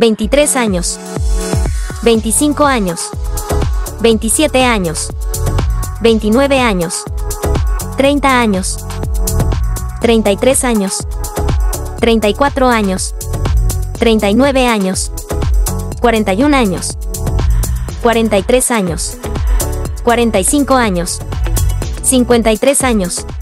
23 años, 25 años, 27 años, 29 años, 30 años, 33 años, 34 años, 39 años, 41 años, 43 años, 45 años, 53 años,